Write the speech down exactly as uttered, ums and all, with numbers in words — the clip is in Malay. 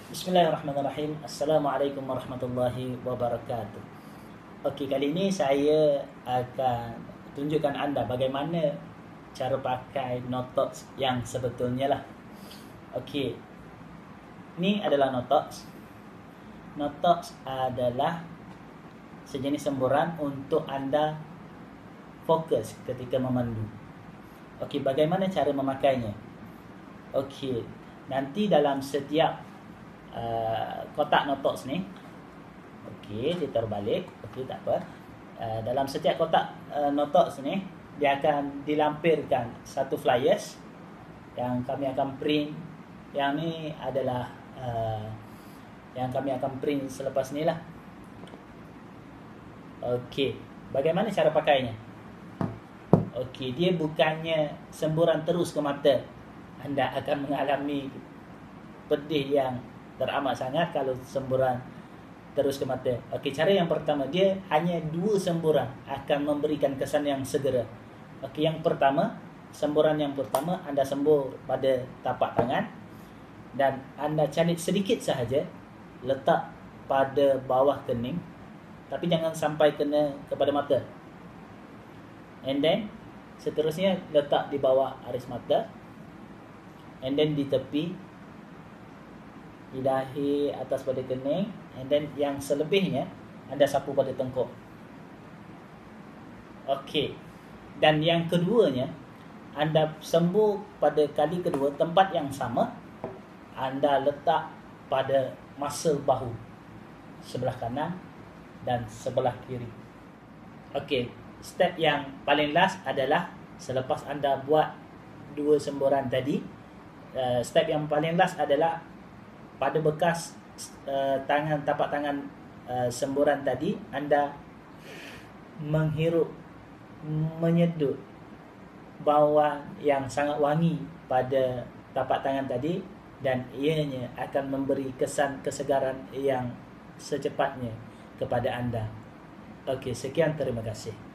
Bismillahirrahmanirrahim. Assalamualaikum warahmatullahi wabarakatuh. Okey, kali ini saya akan tunjukkan anda bagaimana cara pakai Notox yang sebetulnya lah. Okey, ini adalah Notox. Notox adalah sejenis semburan untuk anda fokus ketika memandu. Okey, bagaimana cara memakainya? Okey, nanti dalam setiap Uh, kotak Notox ni, okey, dia terbalik, okey, tak apa. Uh, dalam setiap kotak uh, Notox ni, dia akan dilampirkan satu flyers yang kami akan print. Yang ni adalah uh, yang kami akan print selepas ni lah. Okey, bagaimana cara pakainya? Okey, dia bukannya semburan terus ke mata. Anda akan mengalami pedih yang teramat sangat kalau semburan terus ke mata. Okey, cara yang pertama, dia hanya dua semburan akan memberikan kesan yang segera. Okey, yang pertama, semburan yang pertama anda sembur pada tapak tangan dan anda calit sedikit sahaja, letak pada bawah kening, tapi jangan sampai kena kepada mata. And then seterusnya letak di bawah aris mata, and then di tepi, di dahi, atas pada kening, and then yang selebihnya anda sapu pada tengkuk. Okey, dan yang keduanya anda sembur pada kali kedua, tempat yang sama anda letak pada muscle bahu sebelah kanan dan sebelah kiri. Okey, step yang paling last adalah selepas anda buat dua semburan tadi, uh, step yang paling last adalah pada bekas uh, tangan tapak tangan uh, semburan tadi, anda menghirup, menyedut bau yang sangat wangi pada tapak tangan tadi, dan ianya akan memberi kesan kesegaran yang secepatnya kepada anda. Okey, sekian, terima kasih.